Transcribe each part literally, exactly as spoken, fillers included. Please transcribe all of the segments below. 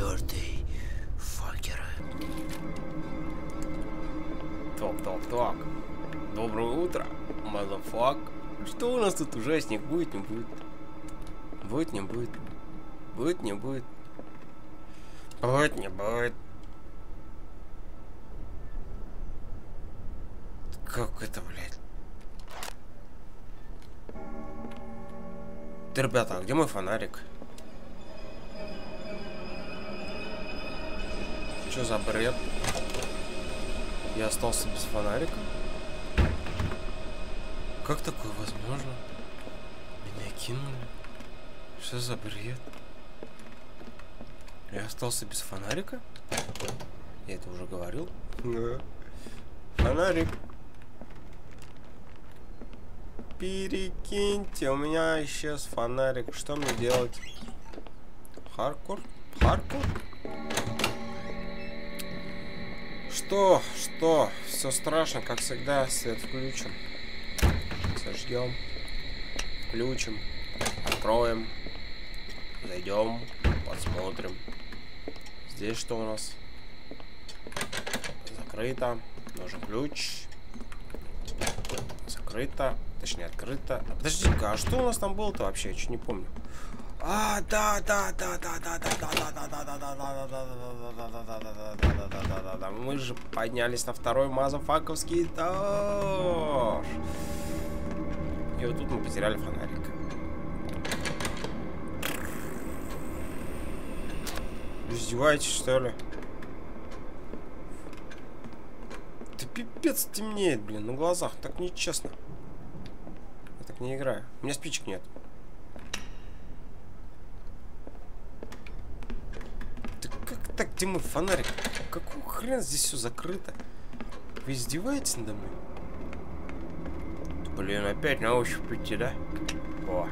Четвертый. Факеры. Так, так, так. Доброе утро, мазафак. Что у нас тут ужасник? Будет, не будет? Будет, не будет? Будет, не будет? Будет, не будет? Как это, блядь? Да, ребята, а где мой фонарик? Что за бред? Я остался без фонарика? Как такое возможно? Меня кинули? Что за бред? Я остался без фонарика? Я это уже говорил? Фонарик. Перекиньте, у меня исчез фонарик. Что мне делать? Хардкор? Хардкор? Что? Что? Все страшно, как всегда. Свет включим. Зажгем. Включим. Откроем. Зайдем. Посмотрим. Здесь что у нас? Закрыто. Нужен ключ. Закрыто. Точнее, открыто. А, подожди-ка, а что у нас там было-то вообще? Я чуть не помню. А, да, да, да, да, да, да, да, да, да, да, да, да, да, да, да, да, да, да, да. Мы же поднялись на второй мазафаковский этаж. И вот тут мы потеряли фонарик. Издеваетесь, что ли? Да пипец темнеет, блин, на глазах. Так нечестно. Я так не играю. У меня спичек нет. Да как так, где мой фонарик? Какого хрена здесь все закрыто? Вы издеваетесь надо мной? Блин, опять на ощупь идти, да? О.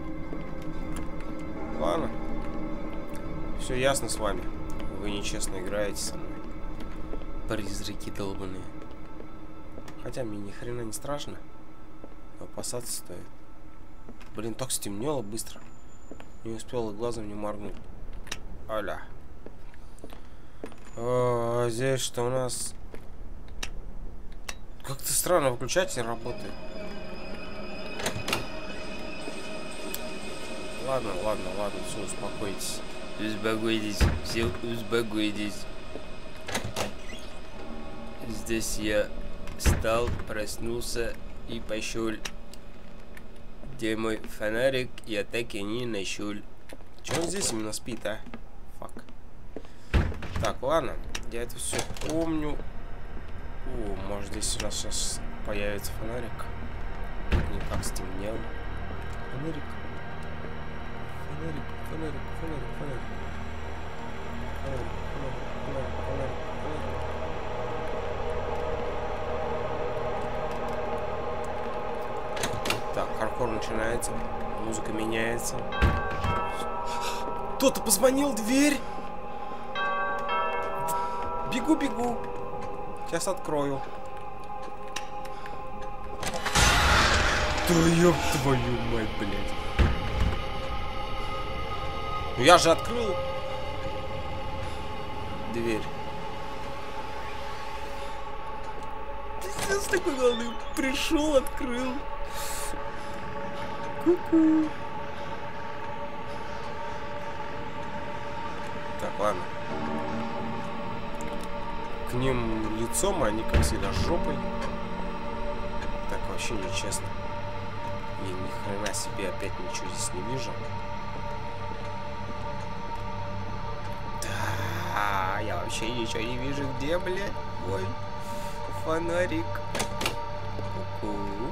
Ладно. Все ясно с вами. Вы нечестно играете со мной. Призраки долбаные. Хотя мне ни хрена не страшно. Но опасаться стоит. Блин, так стемнело быстро. Не успела глазом не моргнуть. Аля. А, здесь что у нас? Как-то странно, выключатель работает. Ладно, ладно, ладно, все, успокойтесь. Успокойтесь, все успокойтесь. Здесь я встал, проснулся и пошел. Где мой фонарик? Я так и не нашел. Че он здесь именно спит, а? Фак. Так, ладно, я это все помню. О, может здесь у нас сейчас появится фонарик. Никак стемнело. Фонарик. Фонарик, фонарик, фонарик, фонарик. Фонарик, фонарик, фонарик, фонарик. Так, хардкор начинается. Музыка меняется. Кто-то позвонил в дверь. Бегу, бегу. Сейчас открою. Да ёб твою мать, блядь. Ну я же открыл дверь. Пиздец, такой главный. Пришел, открыл. Ку-ку. Так, ладно. К ним лицом, а они, как всегда, жопой. Так вообще нечестно. И ни хрена себе, опять ничего здесь не вижу. Да, я вообще ничего не вижу. Где, блядь, мой фонарик? Ку-ку.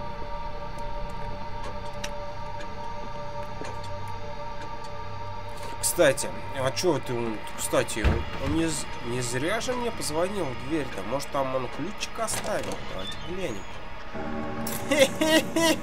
Кстати, а чё ты, кстати, он не, не зря же мне позвонил в дверь-то. Может, там он ключик оставил? Давайте глянем.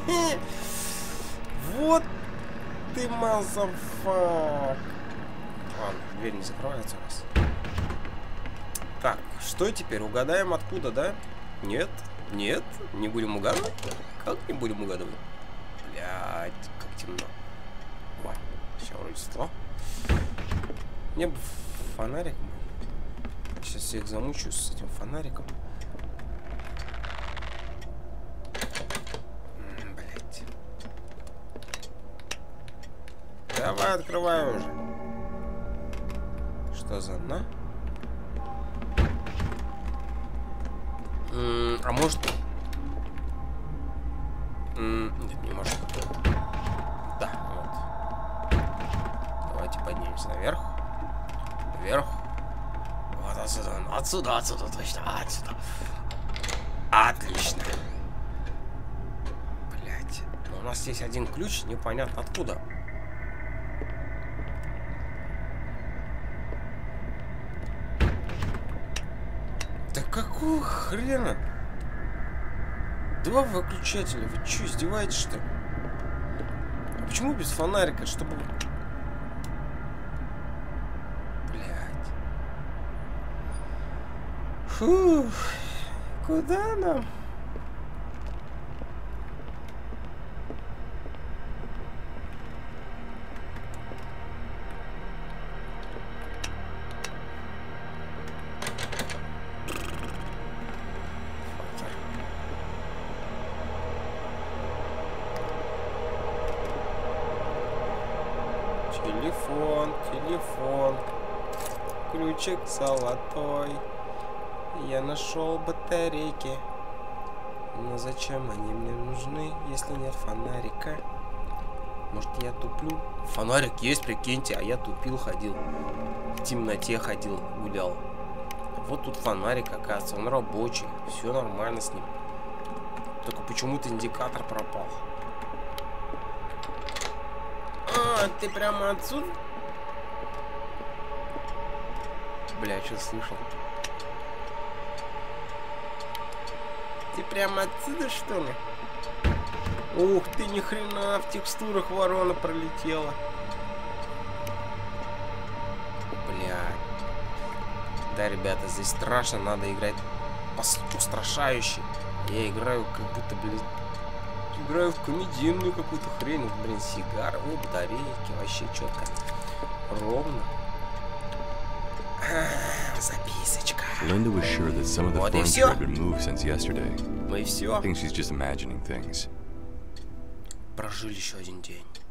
Вот ты мазафак. Ладно, дверь не закрывается у нас. Так, что теперь? Угадаем откуда, да? Нет? Нет? Не будем угадывать? Как не будем угадывать? Блядь, как темно. Ой, все вроде светло. Мне бы фонарик. Сейчас всех замучу с этим фонариком. Блять. Давай, открывай уже. Что за на? М-м, а может... М-м, нет, не может. Да, вот. Давайте поднимемся наверх. Вверх. Вот отсюда. Отсюда, отсюда, точно. Отсюда. Отлично. Блять. Но у нас есть один ключ, непонятно откуда. Да какого хрена? Два выключателя. Вы что, издеваетесь, что ли? А почему без фонарика? Чтобы... Блядь. Фух. Куда нам? Телефон, телефон, ключик золотой. Я нашел батарейки. Но зачем они мне нужны, если нет фонарика? Может, я туплю? Фонарик есть, прикиньте, а я тупил, ходил. В темноте ходил, гулял. Вот тут фонарик, оказывается, он рабочий. Все нормально с ним. Только почему-то индикатор пропал. А, ты прямо отсюда? Бля, что слышал? Ты прямо отсюда, что ли? Ух ты, ни хрена, в текстурах ворона пролетела. Бля. Да, ребята, здесь страшно, надо играть устрашающе. Я играю как будто, блин, играю в комедийную какую-то хрень. Блин, сигары, о, батарейки, вообще четко. Ровно. Записочка. Linda was sure that some of the Вот и furniture всё. had been moved since yesterday. Ну и все. I think she's just imagining things. Прожили еще один день.